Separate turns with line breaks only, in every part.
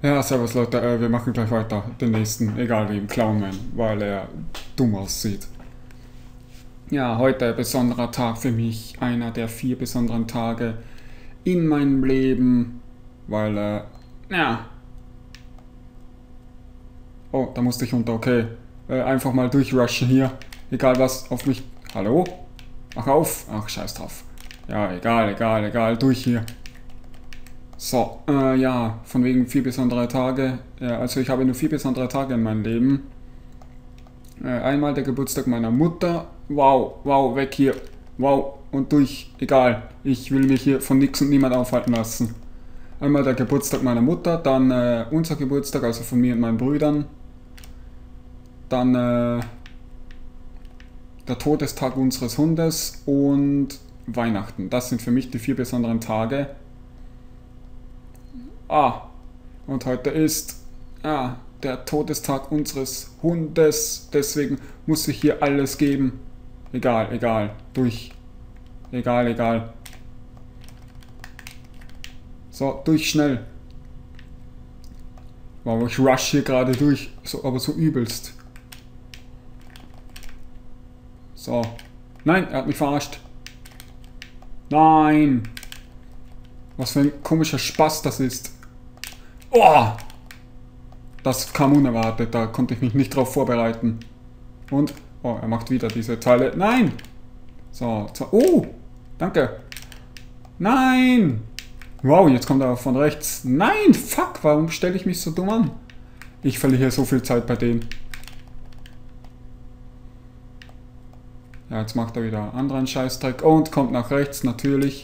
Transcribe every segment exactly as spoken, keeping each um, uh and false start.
Ja, servus Leute, äh, wir machen gleich weiter. Den nächsten, egal wie, im Clownman, weil er dumm aussieht. Ja, heute ein besonderer Tag für mich. Einer der vier besonderen Tage in meinem Leben, weil, äh, ja. Oh, da musste ich runter, okay. Äh, einfach mal durchrushen hier. Egal was auf mich. Hallo? Mach auf. Ach, scheiß drauf. Ja, egal, egal, egal, durch hier. So, äh, ja, von wegen vier besondere Tage. Ja, also ich habe nur vier besondere Tage in meinem Leben. Äh, einmal der Geburtstag meiner Mutter. Wow, wow, weg hier. Wow, und durch. Egal. Ich will mich hier von nix und niemand aufhalten lassen. Einmal der Geburtstag meiner Mutter, dann äh, unser Geburtstag, also von mir und meinen Brüdern. Dann äh, der Todestag unseres Hundes und Weihnachten. Das sind für mich die vier besonderen Tage. Ah, und heute ist ah, der Todestag unseres Hundes. Deswegen muss ich hier alles geben. Egal, egal. Durch. Egal, egal. So, durch schnell. Wow, ich rush hier gerade durch. So, aber so übelst. So. Nein, er hat mich verarscht. Nein. Was für ein komischer Spaß das ist. Oh! Das kam unerwartet, da konnte ich mich nicht drauf vorbereiten. Und? Oh, er macht wieder diese Teile. Nein! So, zwei. Oh! Danke! Nein! Wow, jetzt kommt er von rechts. Nein! Fuck! Warum stelle ich mich so dumm an? Ich verliere so viel Zeit bei denen. Ja, jetzt macht er wieder anderen Scheißdreck. Und kommt nach rechts, natürlich.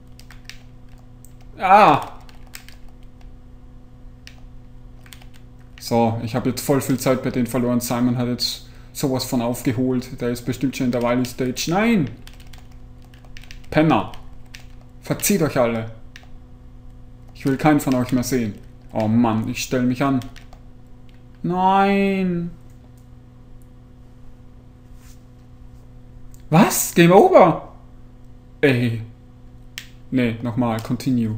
Ah! So, ich habe jetzt voll viel Zeit bei denen verloren. Simon hat jetzt sowas von aufgeholt. Der ist bestimmt schon in der Wily Stage. Nein! Penner! Verzieht euch alle! Ich will keinen von euch mehr sehen. Oh Mann, ich stelle mich an. Nein! Was? Game over? Ey. Nee, nochmal. Continue.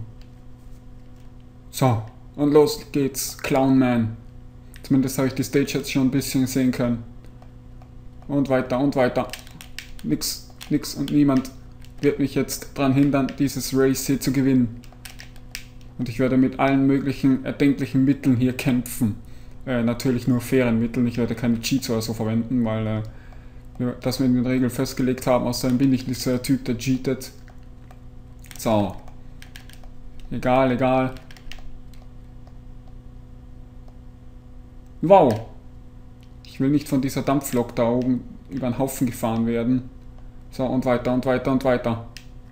So, und los geht's. Clownman. Zumindest habe ich die Stage jetzt schon ein bisschen sehen können. Und weiter und weiter. Nix, nix und niemand wird mich jetzt daran hindern, dieses Race hier zu gewinnen. Und ich werde mit allen möglichen erdenklichen Mitteln hier kämpfen. Äh, natürlich nur fairen Mitteln. Ich werde keine Cheats oder so verwenden, weil äh, wir, das wir in den Regeln festgelegt haben. Außerdem bin ich nicht so der Typ, der cheatet. So. Egal, egal. Wow. Ich will nicht von dieser Dampflok da oben über den Haufen gefahren werden. So, und weiter und weiter und weiter.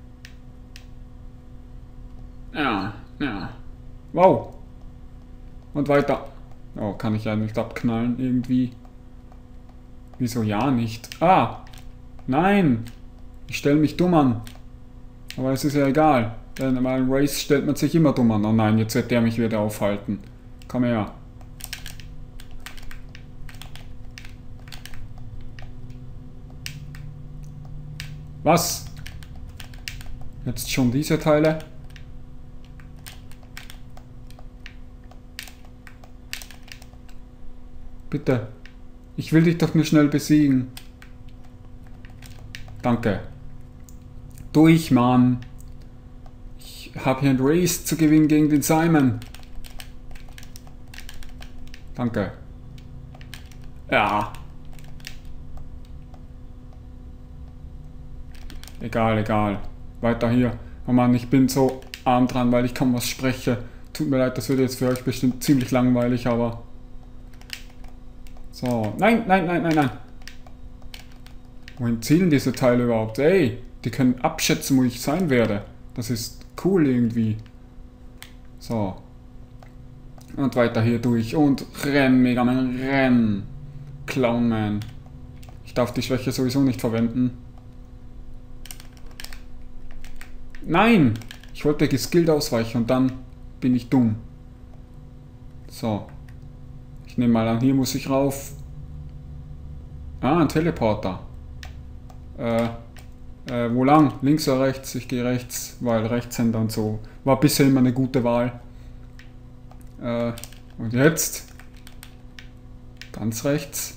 Ja, ja. Wow. Und weiter. Oh, kann ich ja nicht abknallen irgendwie. Wieso ja nicht? Ah. Nein. Ich stelle mich dumm an. Aber es ist ja egal. Denn in einem Race stellt man sich immer dumm an. Oh nein, jetzt wird der mich wieder aufhalten. Komm her. Was? Jetzt schon diese Teile? Bitte. Ich will dich doch nur schnell besiegen. Danke. Durch, Mann. Ich habe hier ein Race zu gewinnen gegen den Simon. Danke. Ja. Egal, egal. Weiter hier. Oh Mann, ich bin so arm dran, weil ich kaum was spreche. Tut mir leid, das wird jetzt für euch bestimmt ziemlich langweilig, aber... So. Nein, nein, nein, nein, nein. Wohin zielen diese Teile überhaupt? Ey, die können abschätzen, wo ich sein werde. Das ist cool irgendwie. So. Und weiter hier durch. Und renn, Mega Man, renn. Clownman. Ich darf die Schwäche sowieso nicht verwenden. Nein! Ich wollte geskillt ausweichen und dann bin ich dumm. So. Ich nehme mal an, hier muss ich rauf. Ah, ein Teleporter. Äh, äh, wo lang? Links oder rechts? Ich gehe rechts, weil Rechtshänder und so. War bisher immer eine gute Wahl. Äh, und jetzt? Ganz rechts.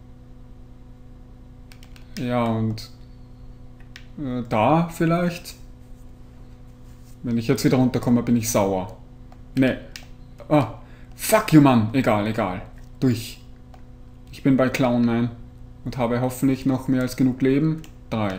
Ja, und äh, da vielleicht? Wenn ich jetzt wieder runterkomme, bin ich sauer. Ne. Ah, fuck you, Mann. Egal, egal. Durch. Ich bin bei Clown Man und habe hoffentlich noch mehr als genug Leben. Drei.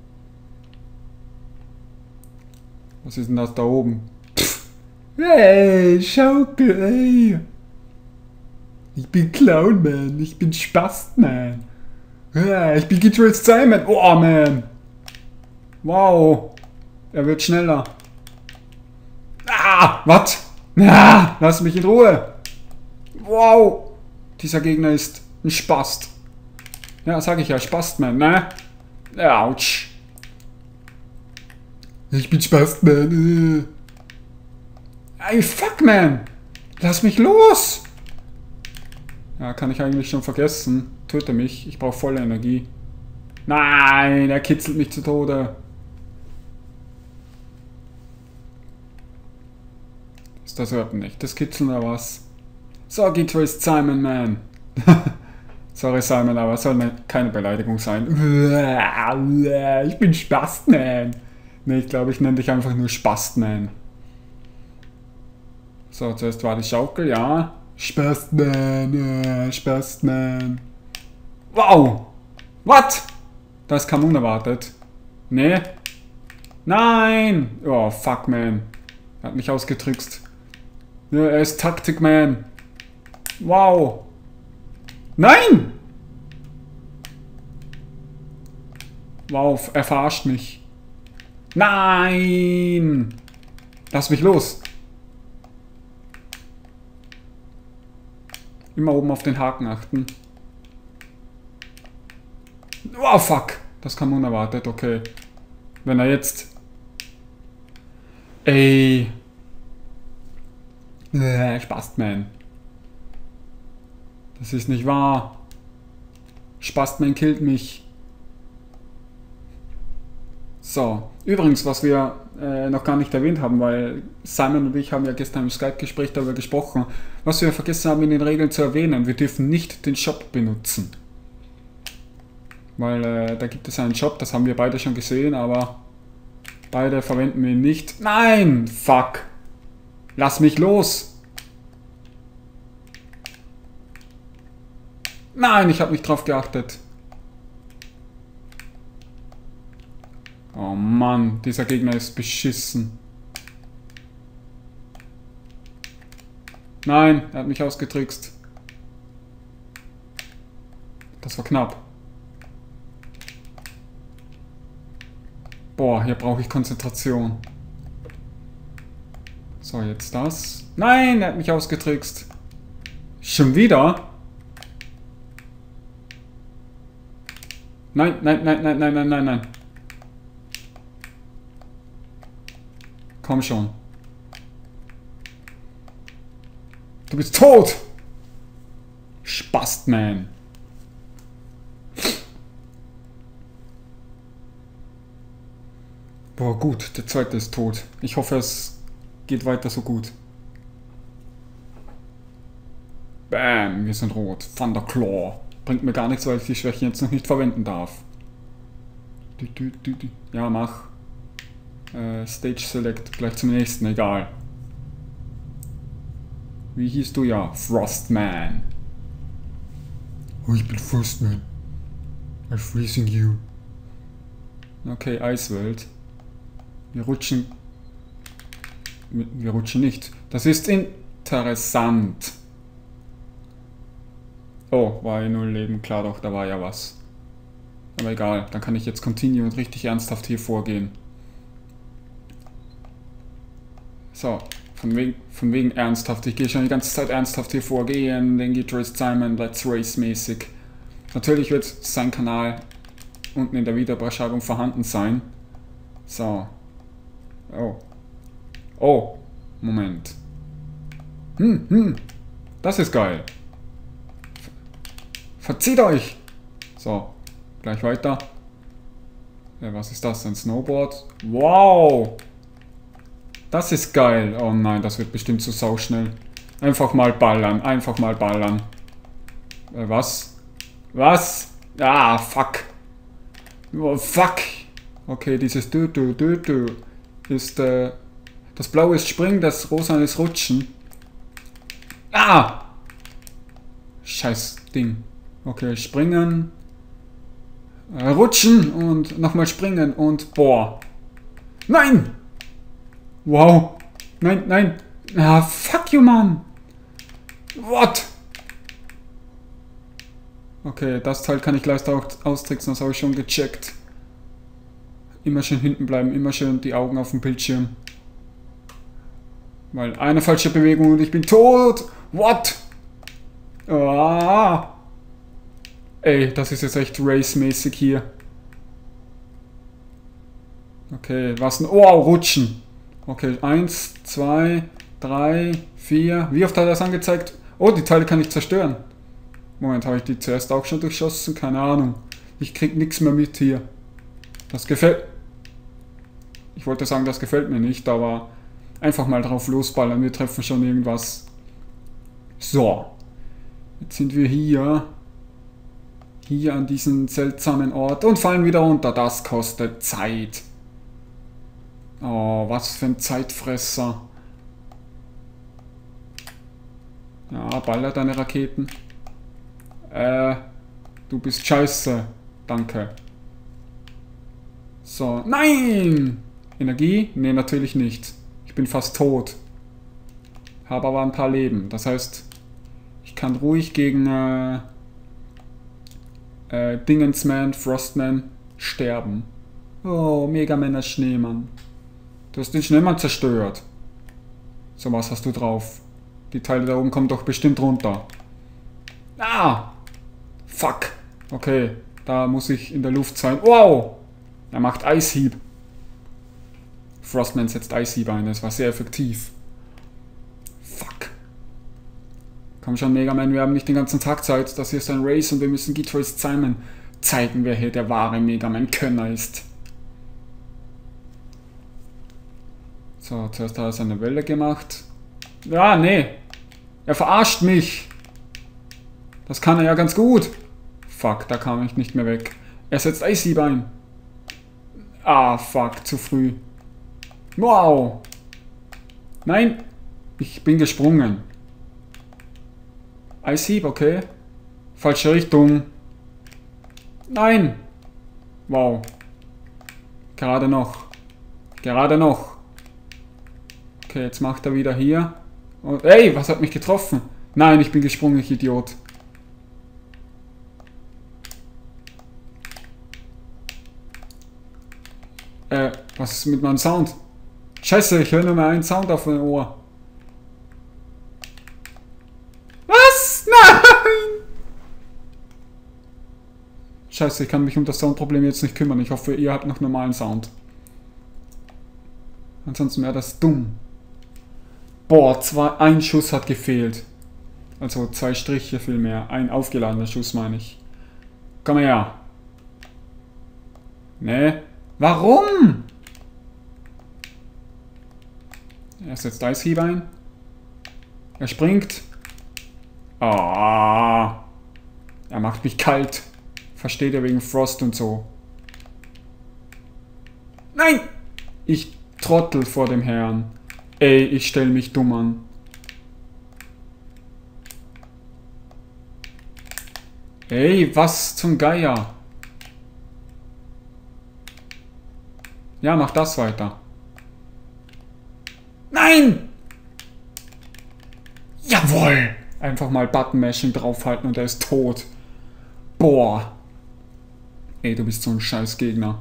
Was ist denn das da oben? Pff. Hey, Schaukel, ey. Ich bin Clown Man. Ich bin Spast Man. Ja, ich bin Guitar Simon. Oh, man. Wow. Er wird schneller. Ah, was? Ah, lass mich in Ruhe. Wow. Dieser Gegner ist ein Spast. Ja, sag ich ja, Spastman, ne? Autsch. Ich bin Spastman. Ey, fuck, man. Lass mich los. Ja, kann ich eigentlich schon vergessen. Töte mich, ich brauche volle Energie. Nein, er kitzelt mich zu Tode. Ist das überhaupt nicht? Das Kitzeln oder was? So, Guitarist Simon, man. Sorry, Simon, aber es soll keine Beleidigung sein. Ich bin Spastman. Ne, ich glaube, ich nenne dich einfach nur Spastman. So, zuerst war die Schaukel, ja. Spastman, äh, Spastman. Wow! What? Das kam unerwartet. Nee. Nein! Oh, fuck, man. Er hat mich ausgetrickst. Ja, er ist Taktik-Man. Wow! Nein! Wow, er verarscht mich. Nein! Lass mich los. Immer oben auf den Haken achten. Oh, fuck! Das kam unerwartet, okay. Wenn er jetzt... Ey... Äh, Spastman. Das ist nicht wahr. Spastman killt mich. So. Übrigens, was wir äh, noch gar nicht erwähnt haben, weil Simon und ich haben ja gestern im Skype-Gespräch darüber gesprochen, was wir vergessen haben in den Regeln zu erwähnen. Wir dürfen nicht den Shop benutzen. Weil äh, da gibt es einen Shop, das haben wir beide schon gesehen, aber beide verwenden wir ihn nicht. Nein! Fuck! Lass mich los! Nein, ich habe nicht drauf geachtet. Oh Mann, dieser Gegner ist beschissen. Nein, er hat mich ausgetrickst. Das war knapp. Boah, hier brauche ich Konzentration. So, jetzt das. Nein, er hat mich ausgetrickst. Schon wieder? Nein, nein, nein, nein, nein, nein, nein, nein. Komm schon. Du bist tot! Spastman. Boah, gut, der zweite ist tot. Ich hoffe, es geht weiter so gut. Bam, wir sind rot. Thunderclaw. Bringt mir gar nichts, weil ich die Schwäche jetzt noch nicht verwenden darf. Ja, mach. Äh, Stage Select, gleich zum nächsten, egal. Wie hieß du? Ja, Frostman. Oh, ich bin Frostman. I'm freezing you. Okay, Eiswelt. Wir rutschen... Wir rutschen nicht. Das ist interessant. Oh, war ja null Leben. Klar doch, da war ja was. Aber egal, dann kann ich jetzt continue und richtig ernsthaft hier vorgehen. So, von wegen, von wegen ernsthaft. Ich gehe schon die ganze Zeit ernsthaft hier vorgehen. Den Guitarist Simon Let's Race mäßig. Natürlich wird sein Kanal unten in der Videobeschreibung vorhanden sein. So. Oh. Oh. Moment. Hm, hm. Das ist geil. Verzieht euch! So. Gleich weiter. Ja, was ist das? Ein Snowboard? Wow! Das ist geil. Oh nein, das wird bestimmt so sauschnell. Einfach mal ballern, einfach mal ballern. Äh, was? Was? Ah, fuck. Oh, fuck. Okay, dieses Dö, Dö, Dö, Dö ist, äh, das Blaue ist Springen, das Rosa ist Rutschen. Ah! Scheiß Ding. Okay, springen. Äh, rutschen und nochmal springen und boah. Nein! Wow. Nein, nein. Ah, fuck you, Mann. What? Okay, das Teil kann ich leichter auch austricksen, das habe ich schon gecheckt. Immer schön hinten bleiben, immer schön die Augen auf dem Bildschirm. Weil eine falsche Bewegung und ich bin tot. What? Ah. Ey, das ist jetzt echt race-mäßig hier. Okay, was denn? Oh, rutschen. Okay, eins, zwei, drei, vier. Wie oft hat er das angezeigt? Oh, die Teile kann ich zerstören. Moment, habe ich die zuerst auch schon durchschossen? Keine Ahnung. Ich krieg nichts mehr mit hier. Das gefällt... Ich wollte sagen, das gefällt mir nicht, aber einfach mal drauf losballern. Wir treffen schon irgendwas. So. Jetzt sind wir hier. Hier an diesem seltsamen Ort und fallen wieder runter. Das kostet Zeit. Oh, was für ein Zeitfresser. Ja, baller deine Raketen. Äh, du bist scheiße. Danke. So, nein! Energie? Ne, natürlich nicht. Ich bin fast tot. Habe aber ein paar Leben. Das heißt, ich kann ruhig gegen äh, äh, Dingensman, Frostman sterben. Oh, Mega Männer Schneemann. Du hast den Schneemann zerstört. So, was hast du drauf? Die Teile da oben kommen doch bestimmt runter. Ah! Fuck. Okay, da muss ich in der Luft sein. Wow! Er macht Eishieb. Frostman setzt Eishieb ein, das war sehr effektiv. Fuck. Komm schon, Mega Man, wir haben nicht den ganzen Tag Zeit. Das hier ist ein Race und wir müssen Getroid Simon zeigen, wer hier der wahre Mega Man-Könner ist. So, zuerst hat er seine Welle gemacht. Ja, nee. Er verarscht mich. Das kann er ja ganz gut. Fuck, da kam ich nicht mehr weg. Er setzt Eishieb ein. Ah, fuck, zu früh. Wow. Nein. Ich bin gesprungen. Eishieb, okay. Falsche Richtung. Nein. Wow. Gerade noch. Gerade noch. Okay, jetzt macht er wieder hier. Und, ey, was hat mich getroffen? Nein, ich bin gesprungen, ich Idiot. Äh, was ist mit meinem Sound? Scheiße, ich höre nur mal einen Sound auf mein Ohr. Was? Nein! Scheiße, ich kann mich um das Soundproblem jetzt nicht kümmern. Ich hoffe, ihr habt noch normalen Sound. Ansonsten wäre das dumm. Boah, zwei, ein Schuss hat gefehlt. Also zwei Striche vielmehr. Ein aufgeladener Schuss, meine ich. Komm her. Ne? Warum? Er setzt Eishieb ein. Er springt. Ah. Er macht mich kalt. Versteht er wegen Frost und so. Nein! Ich trottel vor dem Herrn. Ey, ich stell mich dumm an. Ey, was zum Geier? Ja, mach das weiter. Nein! Jawohl! Einfach mal Button-Mashing draufhalten und er ist tot. Boah. Ey, du bist so ein scheiß Gegner.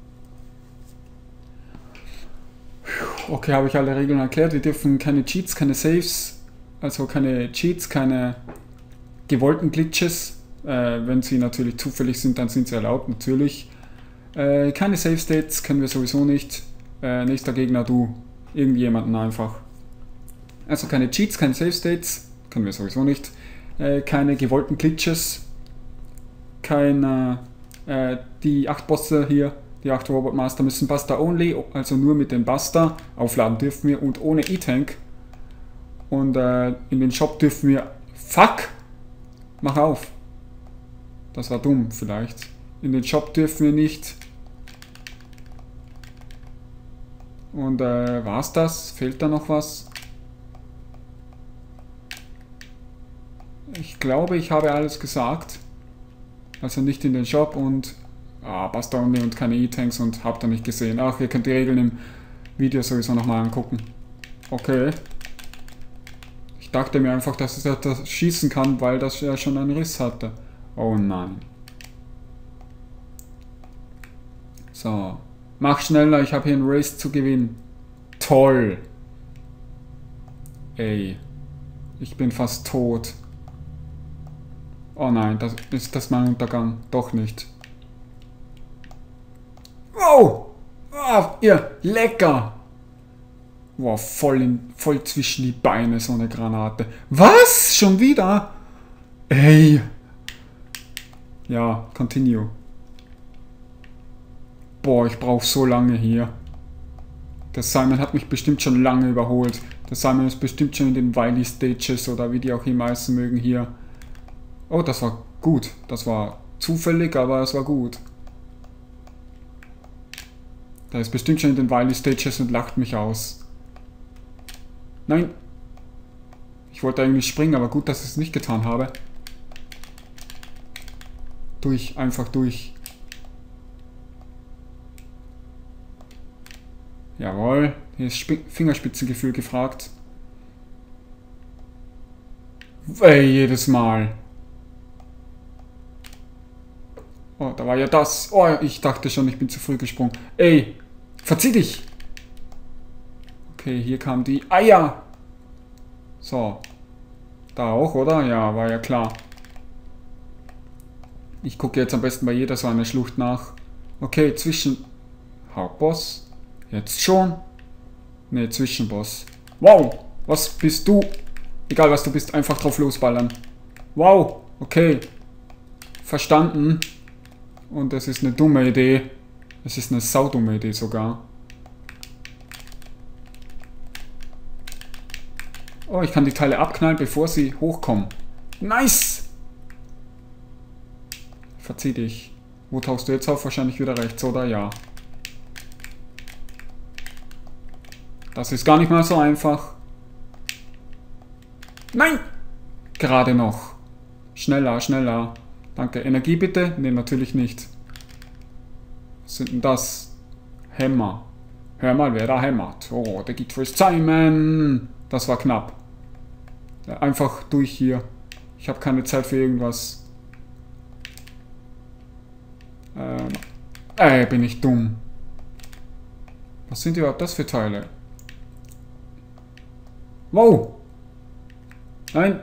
Okay, habe ich alle Regeln erklärt. Wir dürfen keine Cheats, keine Saves, also keine Cheats, keine gewollten Glitches. Äh, wenn sie natürlich zufällig sind, dann sind sie erlaubt, natürlich. Äh, keine Save States können wir sowieso nicht. Äh, nächster Gegner, du. Irgendjemanden einfach. Also keine Cheats, keine Save States, können wir sowieso nicht. Äh, keine gewollten Glitches. Keine, äh, die acht Bosse hier, die acht Robot Master müssen Buster only, also nur mit dem Buster. Aufladen dürfen wir und ohne E-Tank. Und äh, in den Shop dürfen wir... Fuck! Mach auf! Das war dumm vielleicht. In den Shop dürfen wir nicht. Und äh, war's das? Fehlt da noch was? Ich glaube, ich habe alles gesagt. Also nicht in den Shop und... Ah, Buster Only und keine E-Tanks und habt ihr nicht gesehen. Ach, ihr könnt die Regeln im Video sowieso nochmal angucken. Okay. Ich dachte mir einfach, dass es das schießen kann, weil das ja schon einen Riss hatte. Oh nein. So. Mach schneller, ich habe hier ein Race zu gewinnen. Toll. Ey. Ich bin fast tot. Oh nein, das, ist das mein Untergang? Doch nicht. Wow! Oh, ihr, lecker! Wow, voll, in, voll zwischen die Beine so eine Granate. Was? Schon wieder? Ey! Ja, continue. Boah, ich brauche so lange hier. Der Simon hat mich bestimmt schon lange überholt. Der Simon ist bestimmt schon in den Wily Stages oder wie die auch immer heißen mögen hier. Oh, das war gut. Das war zufällig, aber es war gut. Der ist bestimmt schon in den Wily Stages und lacht mich aus. Nein. Ich wollte eigentlich springen, aber gut, dass ich es nicht getan habe. Durch, einfach durch. Jawohl. Hier ist Sp- Fingerspitzengefühl gefragt. Ey, jedes Mal. Oh, da war ja das. Oh, ich dachte schon, ich bin zu früh gesprungen. Ey, verzieh dich. Okay, hier kam die Eier. So. Da auch, oder? Ja, war ja klar. Ich gucke jetzt am besten bei jeder so einer Schlucht nach. Okay, zwischen... Hauptboss? Jetzt schon? Ne, Zwischenboss. Wow, was bist du? Egal was du bist, einfach drauf losballern. Wow, okay. Verstanden. Und es ist eine dumme Idee. Es ist eine saudumme Idee sogar. Oh, ich kann die Teile abknallen, bevor sie hochkommen. Nice! Verzieh dich. Wo tauchst du jetzt auf? Wahrscheinlich wieder rechts, oder? Ja. Das ist gar nicht mal so einfach. Nein! Gerade noch. Schneller, schneller. Danke. Energie bitte? Ne, natürlich nicht. Was sind denn das? Hämmer. Hör mal, wer da hämmert. Oh, der geht fürs Simon. Das war knapp. Einfach durch hier. Ich habe keine Zeit für irgendwas. Ähm. Ey, bin ich dumm. Was sind überhaupt das für Teile? Wow! Nein!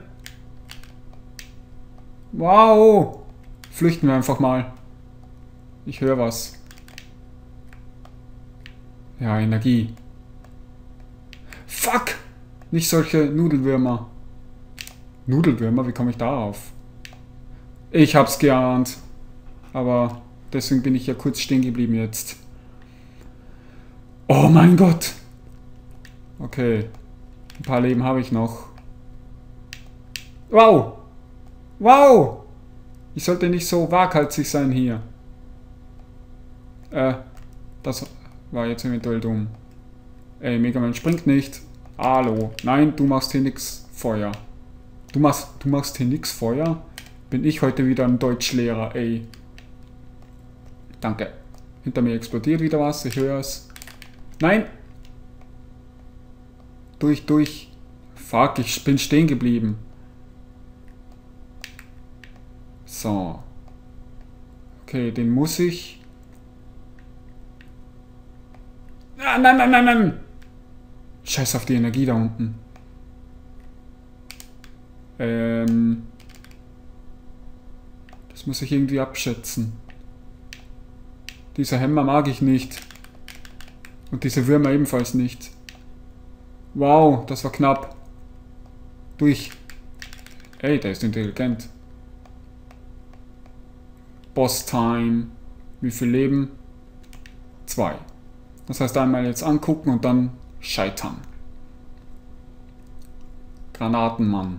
Wow! Flüchten wir einfach mal. Ich höre was. Ja, Energie. Fuck! Nicht solche Nudelwürmer. Nudelwürmer? Wie komme ich darauf? Ich hab's geahnt. Aber deswegen bin ich ja kurz stehen geblieben jetzt. Oh mein Gott! Okay. Ein paar Leben habe ich noch. Wow! Wow! Ich sollte nicht so waghalsig sein hier. Äh, das war jetzt eventuell dumm. Ey, Mega Man springt nicht. Hallo. Nein, du machst hier nix Feuer. Du machst, du machst hier nix Feuer? Bin ich heute wieder ein Deutschlehrer, ey. Danke. Hinter mir explodiert wieder was, ich höre es. Nein! Durch, durch. Fuck, ich bin stehen geblieben. So. Okay, den muss ich... Nein, nein, nein, nein, nein! Scheiß auf die Energie da unten. Ähm... Das muss ich irgendwie abschätzen. Dieser Hämmer mag ich nicht. Und diese Würmer ebenfalls nicht. Wow, das war knapp. Durch. Ey, der ist intelligent. Boss Time. Wie viel Leben? Zwei. Das heißt einmal jetzt angucken und dann scheitern. Granaten, Mann.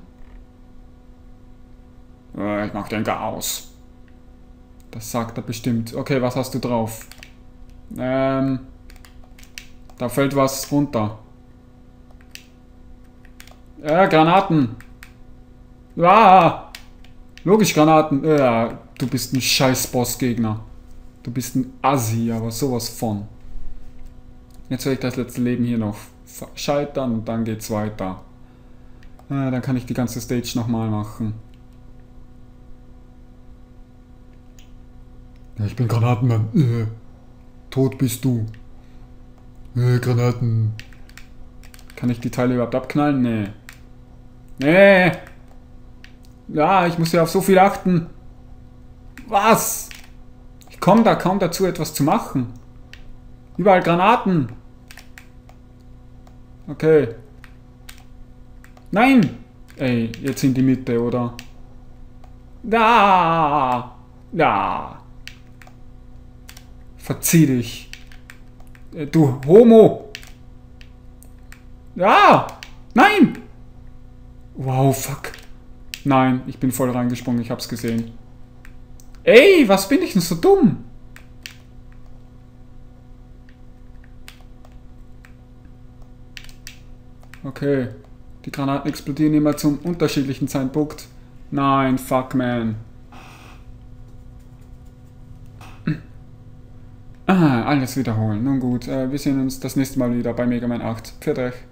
Äh, ich mach den Chaos. Das sagt er bestimmt. Okay, was hast du drauf? Ähm... Da fällt was runter. Ja, Granaten. Ja, logisch Granaten. Ja, du bist ein scheiß Bossgegner. Du bist ein Assi, aber sowas von. Jetzt werde ich das letzte Leben hier noch scheitern und dann geht's weiter. Ja, dann kann ich die ganze Stage nochmal machen. Ja, ich bin Granatenmann. Äh, tot bist du. Äh, Granaten. Kann ich die Teile überhaupt abknallen? Nee. Nee. Ja, ich muss ja auf so viel achten. Was? Ich komme da kaum dazu, etwas zu machen. Überall Granaten. Okay. Nein! Ey, jetzt in die Mitte, oder? Da! Da! Verzieh dich. Äh, du Homo! Ja! Nein! Wow, fuck. Nein, ich bin voll reingesprungen, ich hab's gesehen. Ey, was bin ich denn so dumm? Okay. Die Granaten explodieren immer zum unterschiedlichen Zeitpunkt. Nein, fuck, man. Ah, alles wiederholen. Nun gut, äh, wir sehen uns das nächste Mal wieder bei Mega Man acht. Pfiat euch.